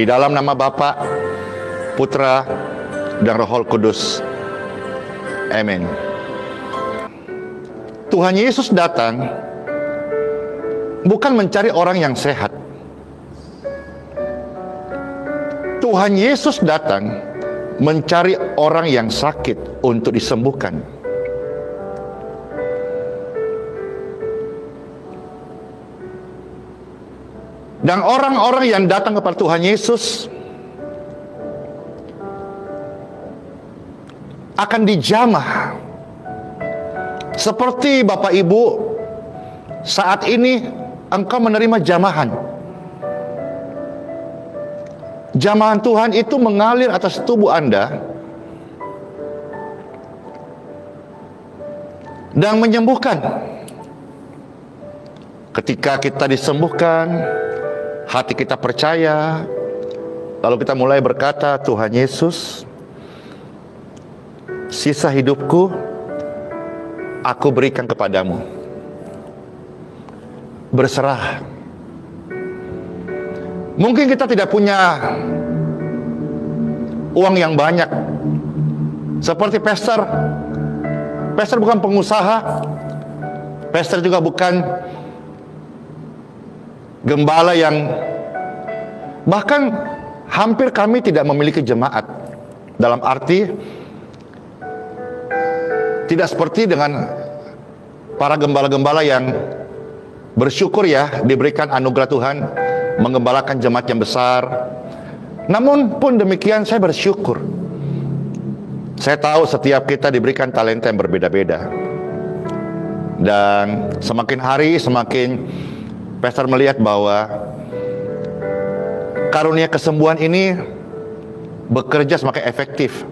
Di dalam nama Bapa, Putra, dan Roh Kudus. Amin. Tuhan Yesus datang bukan mencari orang yang sehat. Tuhan Yesus datang mencari orang yang sakit untuk disembuhkan. Dan orang-orang yang datang kepada Tuhan Yesus akan dijamah. Seperti Bapak Ibu, saat ini engkau menerima jamahan. Jamahan Tuhan itu mengalir atas tubuh Anda dan menyembuhkan. Ketika kita disembuhkan, hati kita percaya, lalu kita mulai berkata, Tuhan Yesus, sisa hidupku aku berikan kepadamu. Berserah. Mungkin kita tidak punya uang yang banyak, seperti pastor. Pastor bukan pengusaha, pastor juga bukan gembala yang, bahkan hampir kami tidak memiliki jemaat. Dalam arti tidak seperti dengan para gembala-gembala yang bersyukur ya diberikan anugerah Tuhan menggembalakan jemaat yang besar. Namun pun demikian saya bersyukur. Saya tahu setiap kita diberikan talenta yang berbeda-beda. Dan semakin hari semakin pastor melihat bahwa karunia kesembuhan ini bekerja semakin efektif.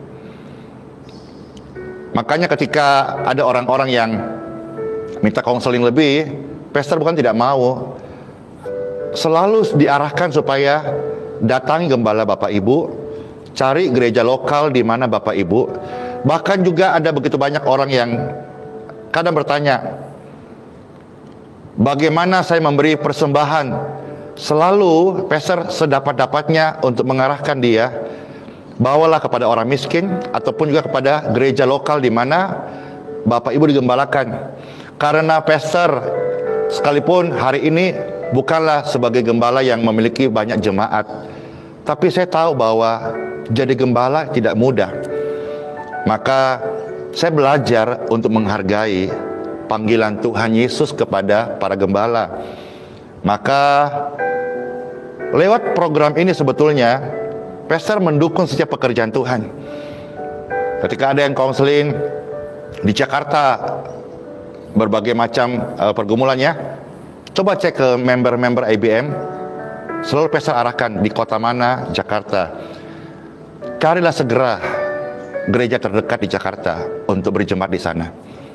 Makanya ketika ada orang-orang yang minta konseling lebih, pastor bukan tidak mau, selalu diarahkan supaya datangi gembala Bapak Ibu, cari gereja lokal di mana Bapak Ibu. Bahkan juga ada begitu banyak orang yang kadang bertanya, bagaimana saya memberi persembahan? Selalu pastor sedapat-dapatnya untuk mengarahkan dia, bawalah kepada orang miskin ataupun juga kepada gereja lokal di mana Bapak Ibu digembalakan. Karena pastor sekalipun hari ini bukanlah sebagai gembala yang memiliki banyak jemaat, tapi saya tahu bahwa jadi gembala tidak mudah. Maka saya belajar untuk menghargai panggilan Tuhan Yesus kepada para gembala. Maka lewat program ini sebetulnya pastor mendukung setiap pekerjaan Tuhan. Ketika ada yang konseling di Jakarta, berbagai macam pergumulannya, coba cek ke member-member IBM, selalu pastor arahkan di kota mana, Jakarta. Carilah segera gereja terdekat di Jakarta untuk berjemaat di sana.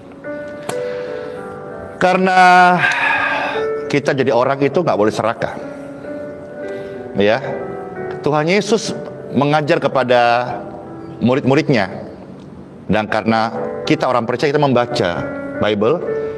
Karena kita jadi orang itu nggak boleh serakah. Ya, Tuhan Yesus mengajar kepada murid-muridnya, dan karena kita orang percaya, kita membaca Bible.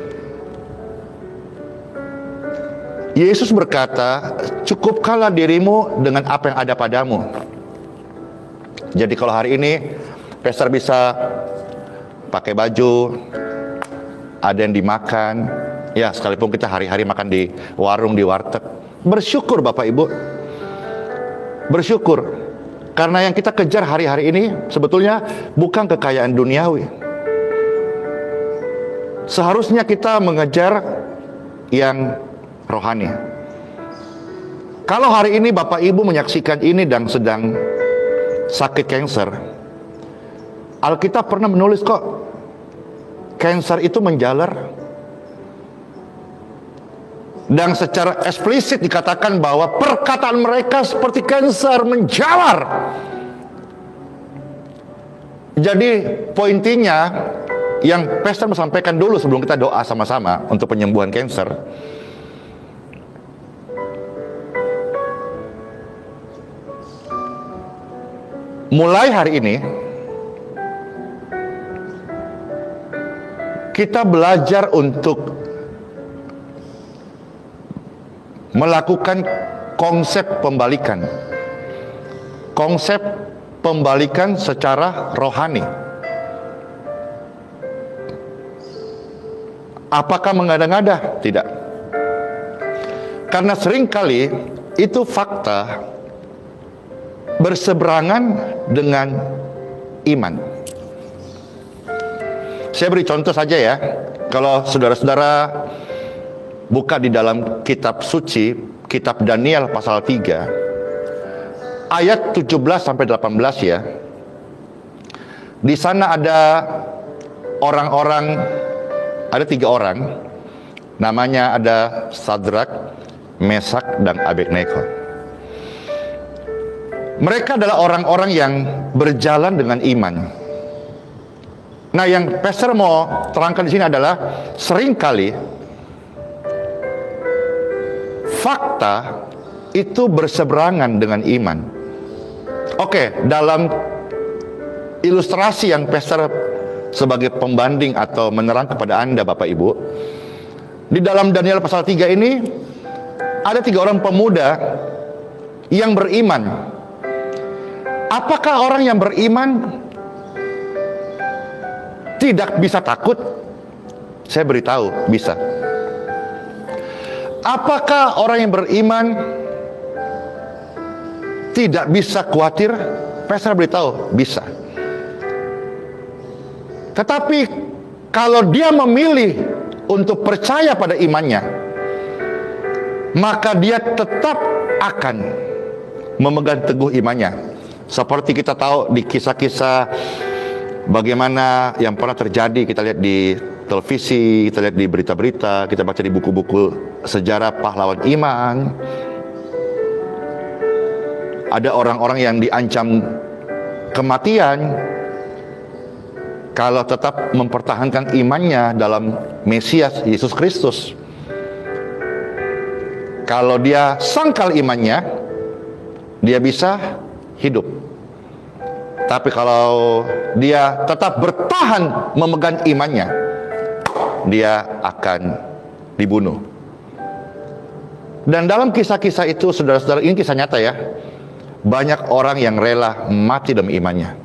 Yesus berkata, cukupkanlah dirimu dengan apa yang ada padamu. Jadi kalau hari ini pastor bisa pakai baju, ada yang dimakan, ya sekalipun kita hari-hari makan di warung, di warteg, bersyukur Bapak Ibu. Bersyukur. Karena yang kita kejar hari-hari ini sebetulnya bukan kekayaan duniawi. Seharusnya kita mengejar yang rohani. Kalau hari ini Bapak Ibu menyaksikan ini dan sedang sakit kanker, Alkitab pernah menulis kok, kanker itu menjalar. Dan secara eksplisit dikatakan bahwa perkataan mereka seperti kanker menjalar. Jadi pointinya yang pastor sampaikan dulu sebelum kita doa sama-sama untuk penyembuhan kanker. Mulai hari ini kita belajar untuk melakukan konsep pembalikan. konsep pembalikan secara rohani. Apakah mengada-ngada? Tidak. Karena seringkali itu fakta berseberangan dengan iman. Saya beri contoh saja ya. Kalau saudara-saudara buka di dalam kitab suci, kitab Daniel pasal 3, ayat 17 sampai 18 ya. Di sana ada orang-orang, ada 3 orang, namanya ada Sadrak, Mesak, dan Abednego. Mereka adalah orang-orang yang berjalan dengan iman. Nah, yang pastor mau terangkan di sini adalah seringkali fakta itu berseberangan dengan iman. Oke, dalam ilustrasi yang pastor sebagai pembanding atau menerang kepada Anda Bapak Ibu, di dalam Daniel pasal 3 ini ada 3 orang pemuda yang beriman. Apakah orang yang beriman tidak bisa takut? Saya beritahu, bisa. Apakah orang yang beriman tidak bisa khawatir? Saya beritahu, bisa. Tetapi kalau dia memilih untuk percaya pada imannya, maka dia tetap akan memegang teguh imannya. Seperti kita tahu di kisah-kisah bagaimana yang pernah terjadi, kita lihat di televisi, kita lihat di berita-berita, kita baca di buku-buku sejarah pahlawan iman. Ada orang-orang yang diancam kematian kalau tetap mempertahankan imannya dalam Mesias Yesus Kristus. Kalau dia sangkal imannya, dia bisa hidup. Tapi kalau dia tetap bertahan memegang imannya, dia akan dibunuh. Dan dalam kisah-kisah itu, saudara-saudara, ini kisah nyata ya, banyak orang yang rela mati demi imannya.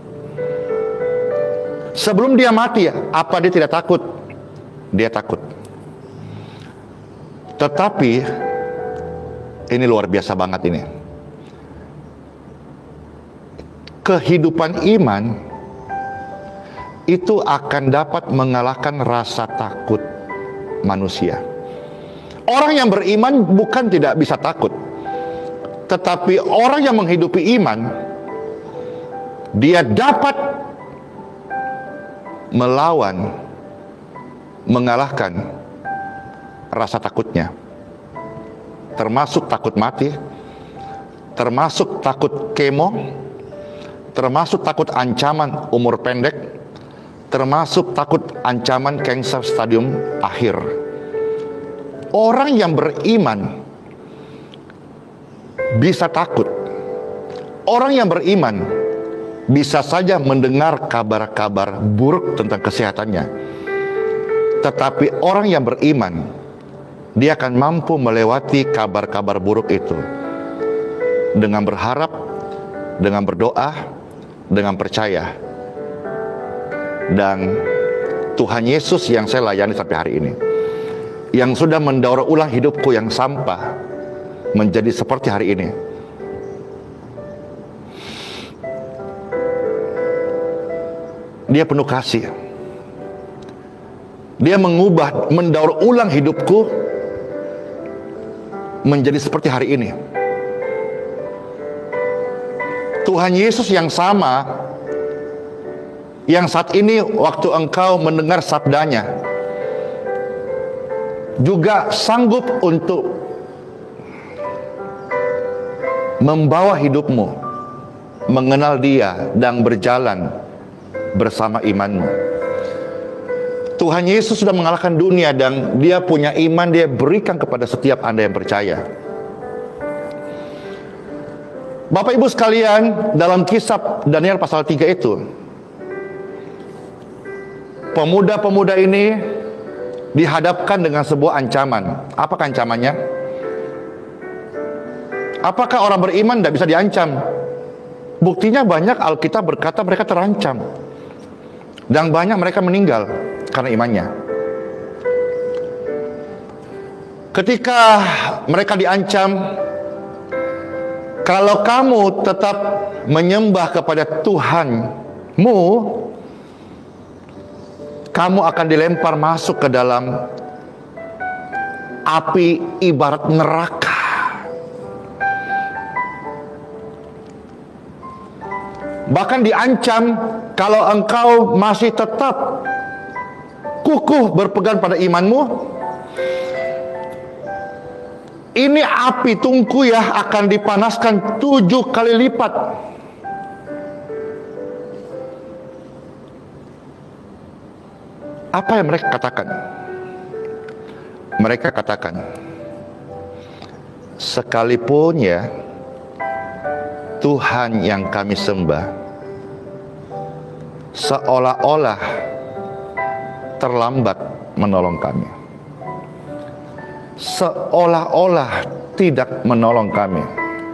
Sebelum dia mati, apa dia tidak takut? Dia takut. Tetapi ini luar biasa banget ini. Kehidupan iman itu akan dapat mengalahkan rasa takut manusia. Orang yang beriman bukan tidak bisa takut, tetapi orang yang menghidupi iman, dia dapat melawan, mengalahkan rasa takutnya, termasuk takut mati, termasuk takut kemo, termasuk takut ancaman umur pendek, termasuk takut ancaman kanker stadium akhir. Orang yang beriman bisa takut. Orang yang beriman bisa saja mendengar kabar-kabar buruk tentang kesehatannya. Tetapi orang yang beriman, dia akan mampu melewati kabar-kabar buruk itu dengan berharap, dengan berdoa, dengan percaya. Dan Tuhan Yesus yang saya layani sampai hari ini, yang sudah mendaur ulang hidupku yang sampah menjadi seperti hari ini, dia penuh kasih. Dia mengubah, mendaur ulang hidupku menjadi seperti hari ini. Tuhan Yesus yang sama, yang saat ini waktu engkau mendengar sabdanya, juga sanggup untuk membawa hidupmu mengenal Dia dan berjalan bersama imanmu. Tuhan Yesus sudah mengalahkan dunia dan Dia punya iman, Dia berikan kepada setiap Anda yang percaya. Bapak Ibu sekalian, dalam kisah Daniel pasal 3 itu, pemuda-pemuda ini dihadapkan dengan sebuah ancaman. Apakah ancamannya? Apakah orang beriman tidak bisa diancam? Buktinya banyak Alkitab berkata mereka terancam. Dan banyak mereka meninggal karena imannya. Ketika mereka diancam, kalau kamu tetap menyembah kepada Tuhanmu, kamu akan dilempar masuk ke dalam api ibarat neraka. Bahkan diancam, kalau engkau masih tetap kukuh berpegang pada imanmu, ini api tungku ya akan dipanaskan 7 kali lipat. Apa yang mereka katakan? Mereka katakan, sekalipun ya Tuhan yang kami sembah seolah-olah terlambat menolong kami, seolah-olah tidak menolong kami,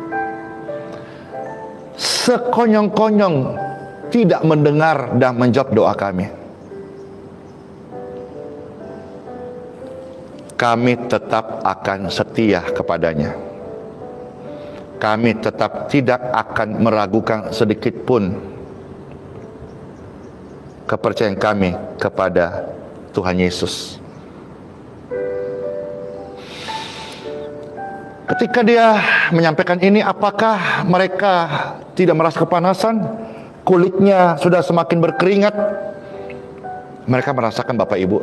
sekonyong-konyong tidak mendengar dan menjawab doa kami. Kami tetap akan setia kepadanya. Kami tetap tidak akan meragukan sedikit pun kepercayaan kami kepada Tuhan Yesus. Ketika dia menyampaikan ini, apakah mereka tidak merasa kepanasan? Kulitnya sudah semakin berkeringat. Mereka merasakan, Bapak Ibu.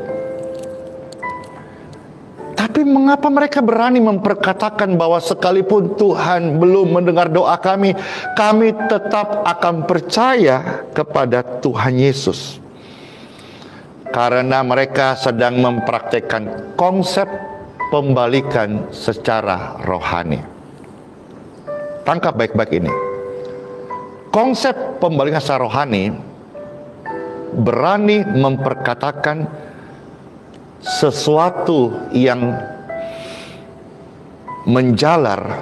Tapi mengapa mereka berani memperkatakan bahwa sekalipun Tuhan belum mendengar doa kami, kami tetap akan percaya kepada Tuhan Yesus? Karena mereka sedang mempraktekkan konsep pembalikan secara rohani. Tangkap baik-baik ini. Konsep pembalikan secara rohani berani memperkatakan sesuatu yang menjalar,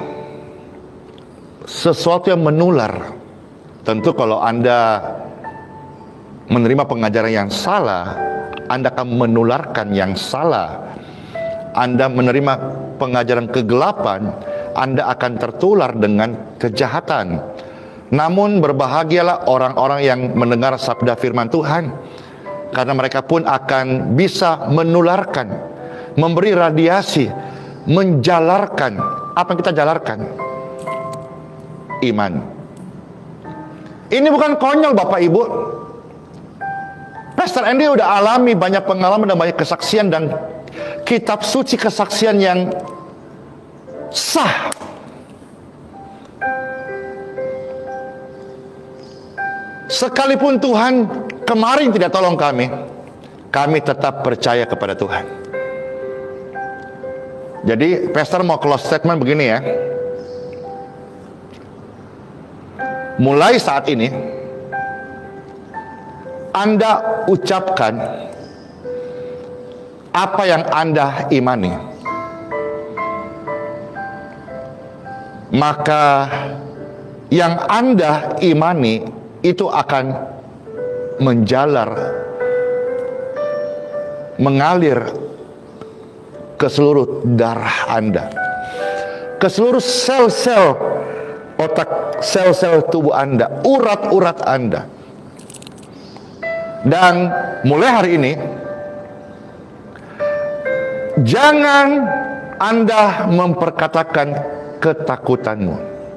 sesuatu yang menular. Tentu kalau Anda menerima pengajaran yang salah, Anda akan menularkan yang salah. Anda menerima pengajaran kegelapan, Anda akan tertular dengan kejahatan. Namun berbahagialah orang-orang yang mendengar sabda firman Tuhan, karena mereka pun akan bisa menularkan, memberi radiasi, menjalarkan. Apa yang kita jalarkan? Iman. Ini bukan konyol, Bapak Ibu. Pastor Andy udah alami banyak pengalaman dan banyak kesaksian, dan kitab suci kesaksian yang sah. Sekalipun Tuhan kemarin tidak tolong kami, kami tetap percaya kepada Tuhan. Jadi pastor mau close statement begini ya. Mulai saat ini Anda ucapkan apa yang Anda imani, maka yang Anda imani itu akan menjalar, mengalir ke seluruh darah Anda, ke seluruh sel-sel otak, sel-sel tubuh Anda, urat-urat Anda. Dan mulai hari ini, jangan Anda memperkatakan ketakutanmu.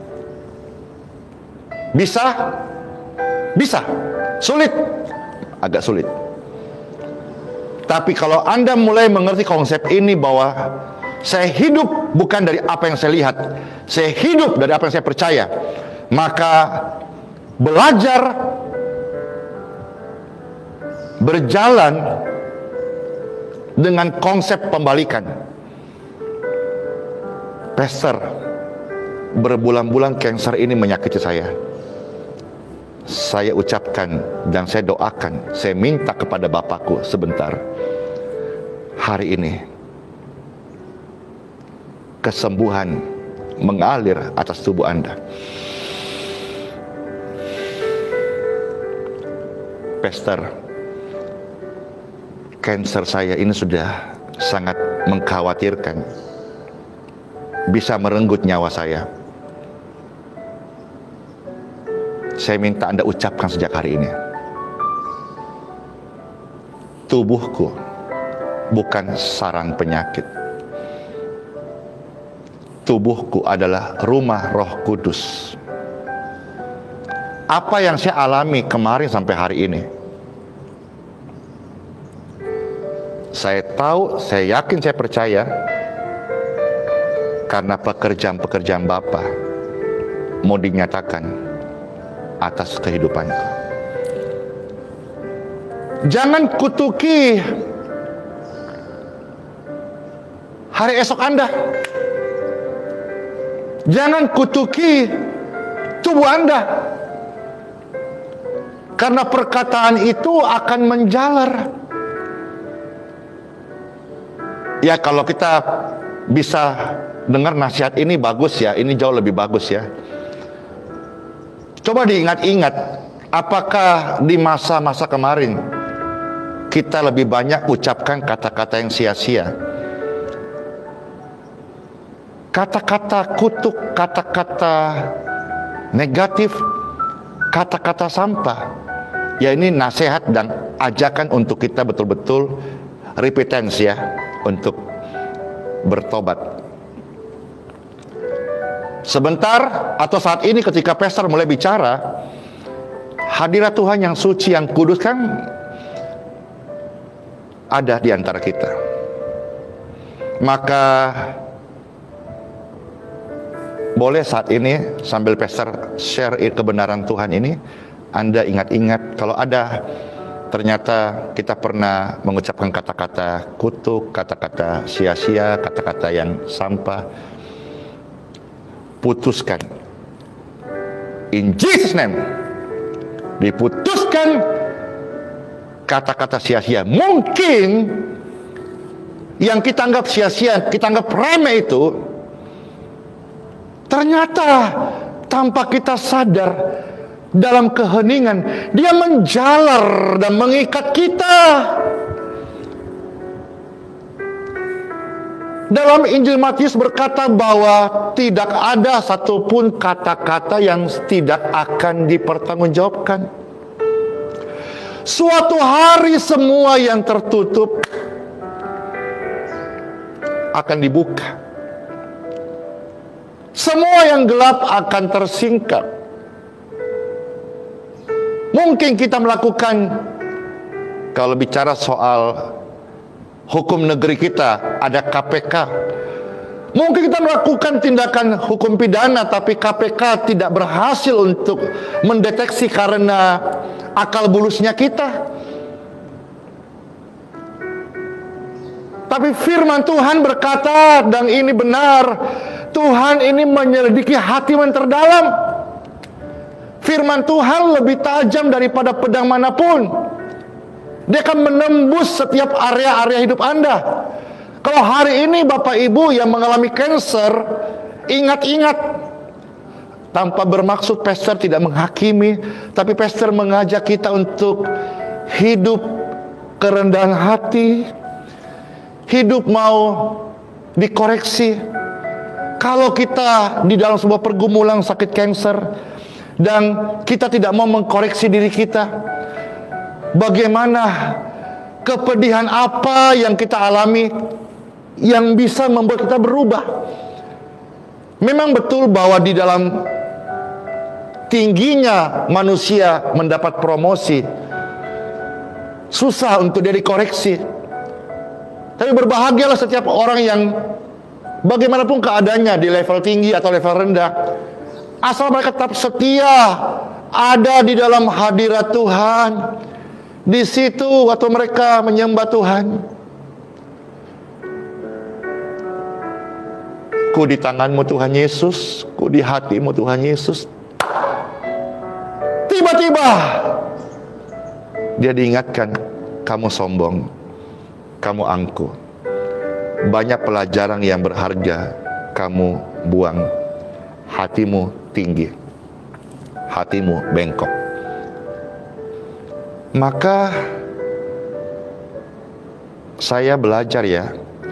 Bisa? Bisa. Sulit? Agak sulit. Tapi kalau Anda mulai mengerti konsep ini, bahwa saya hidup bukan dari apa yang saya lihat, saya hidup dari apa yang saya percaya, maka belajar berjalan dengan konsep pembalikan. Pastor, berbulan-bulan kanker ini menyakiti saya. Saya ucapkan dan saya doakan, saya minta kepada Bapakku sebentar, hari ini kesembuhan mengalir atas tubuh Anda. pastor, kanker saya ini sudah sangat mengkhawatirkan, bisa merenggut nyawa saya. Saya minta Anda ucapkan sejak hari ini, tubuhku bukan sarang penyakit. Tubuhku adalah rumah Roh Kudus. Apa yang saya alami kemarin sampai hari ini, saya tahu, saya yakin, saya percaya, karena pekerjaan-pekerjaan Bapa mau dinyatakan atas kehidupanku. Jangan kutuki hari esok Anda. Jangan kutuki tubuh Anda, karena perkataan itu akan menjalar. Ya, kalau kita bisa dengar nasihat ini bagus ya, ini jauh lebih bagus ya. Coba diingat-ingat, apakah di masa-masa kemarin kita lebih banyak ucapkan kata-kata yang sia-sia? Kata-kata kutuk, kata-kata negatif, kata-kata sampah. Ya, ini nasihat dan ajakan untuk kita betul-betul repentance ya, untuk bertobat. Sebentar atau saat ini ketika pastor mulai bicara, hadirat Tuhan yang suci, yang kudus kan ada di antara kita. Maka boleh saat ini sambil pastor share kebenaran Tuhan ini, Anda ingat-ingat kalau ada ternyata kita pernah mengucapkan kata-kata kutuk, kata-kata sia-sia, kata-kata yang sampah. Putuskan in Jesus name, diputuskan kata-kata sia-sia. Mungkin yang kita anggap sia-sia, kita anggap remeh itu, ternyata tanpa kita sadar, dalam keheningan dia menjalar dan mengikat kita. Dalam Injil Matius berkata bahwa tidak ada satupun kata-kata yang tidak akan dipertanggungjawabkan. Suatu hari semua yang tertutup akan dibuka. Semua yang gelap akan tersingkap. Mungkin kita melakukan, kalau bicara soal hukum negeri kita, ada KPK. Mungkin kita melakukan tindakan hukum pidana, tapi KPK tidak berhasil untuk mendeteksi karena akal bulusnya kita. Tapi firman Tuhan berkata, dan ini benar, Tuhan ini menyelidiki hati yang terdalam. Firman Tuhan lebih tajam daripada pedang manapun. Dia akan menembus setiap area-area hidup Anda. Kalau hari ini Bapak Ibu yang mengalami kanker, ingat-ingat, tanpa bermaksud pastor tidak menghakimi, tapi pastor mengajak kita untuk hidup kerendahan hati, hidup mau dikoreksi. Kalau kita di dalam sebuah pergumulan sakit kanker dan kita tidak mau mengkoreksi diri kita, bagaimana kepedihan apa yang kita alami yang bisa membuat kita berubah? Memang betul bahwa di dalam tingginya manusia mendapat promosi, susah untuk dia dikoreksi. Tapi berbahagialah setiap orang yang bagaimanapun keadaannya, di level tinggi atau level rendah, asal mereka tetap setia ada di dalam hadirat Tuhan. Di situ waktu mereka menyembah Tuhan, ku di tanganmu Tuhan Yesus, ku di hatimu Tuhan Yesus. Tiba-tiba dia diingatkan, kamu sombong, kamu angkuh, banyak pelajaran yang berharga kamu buang, hatimu tinggi, hatimu bengkok. Maka saya belajar ya,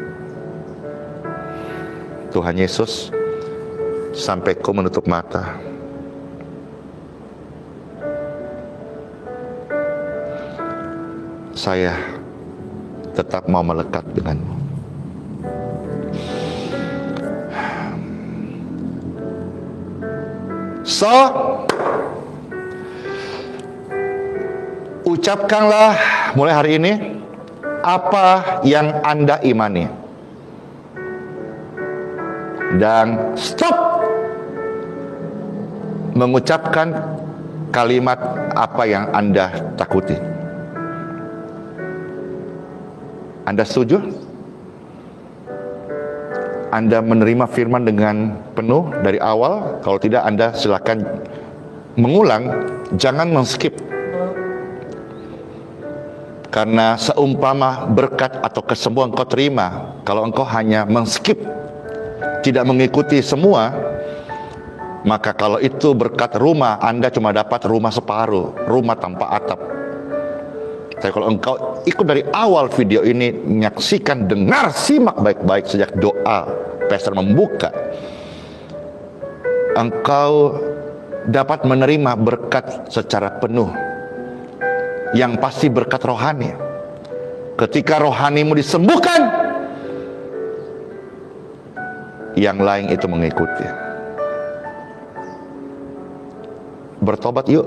Tuhan Yesus, sampai kau menutup mata, saya tetap mau melekat denganmu. So, ucapkanlah mulai hari ini apa yang Anda imani. Dan stop mengucapkan kalimat apa yang Anda takuti. Anda setuju? Anda menerima firman dengan penuh dari awal? Kalau tidak, Anda silakan mengulang, jangan men-skip. Karena seumpama berkat atau kesembuhan kau terima, kalau engkau hanya men-skip, tidak mengikuti semua, maka kalau itu berkat rumah, Anda cuma dapat rumah separuh, rumah tanpa atap. Tapi kalau engkau ikut dari awal video ini, menyaksikan, dengar, simak baik-baik sejak doa pastor membuka, engkau dapat menerima berkat secara penuh, yang pasti berkat rohani. Ketika rohanimu disembuhkan, yang lain itu mengikuti. Bertobat yuk,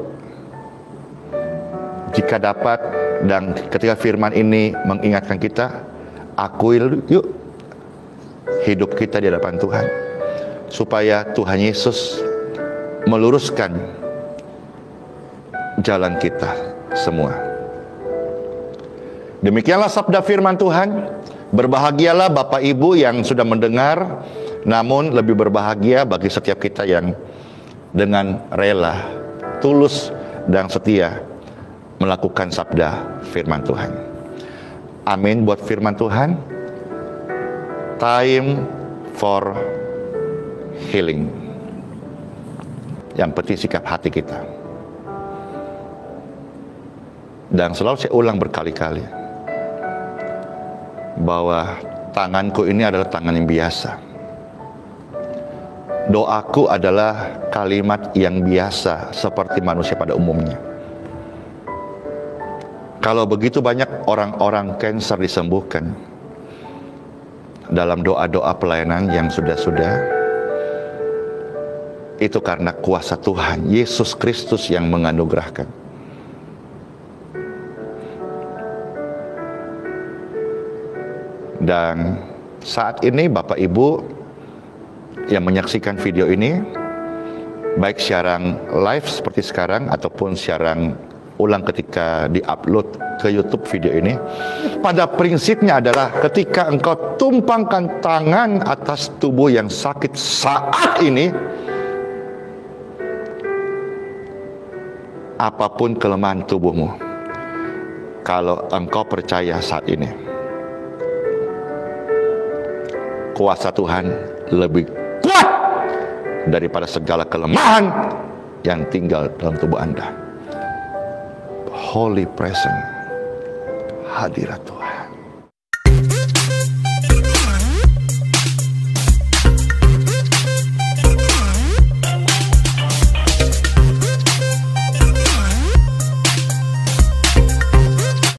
jika dapat. Dan ketika firman ini mengingatkan kita, akui yuk hidup kita di hadapan Tuhan, supaya Tuhan Yesus meluruskan jalan kita semua. Demikianlah sabda firman Tuhan. Berbahagialah Bapak Ibu yang sudah mendengar, namun lebih berbahagia bagi setiap kita yang dengan rela, tulus, dan setia melakukan sabda firman Tuhan. Amin buat firman Tuhan. Time for healing. Yang penting sikap hati kita. Dan selalu saya ulang berkali-kali, bahwa tanganku ini adalah tangan yang biasa. Doaku adalah kalimat yang biasa seperti manusia pada umumnya. Kalau begitu banyak orang-orang kanker disembuhkan dalam doa-doa pelayanan yang sudah-sudah, itu karena kuasa Tuhan Yesus Kristus yang menganugerahkan. Dan saat ini Bapak Ibu yang menyaksikan video ini, baik siaran live seperti sekarang ataupun siaran ulang ketika di-upload ke YouTube video ini, pada prinsipnya adalah ketika engkau tumpangkan tangan atas tubuh yang sakit saat ini, apapun kelemahan tubuhmu, kalau engkau percaya saat ini, kuasa Tuhan lebih kuat daripada segala kelemahan yang tinggal dalam tubuh Anda. Holy presence, hadirat Tuhan.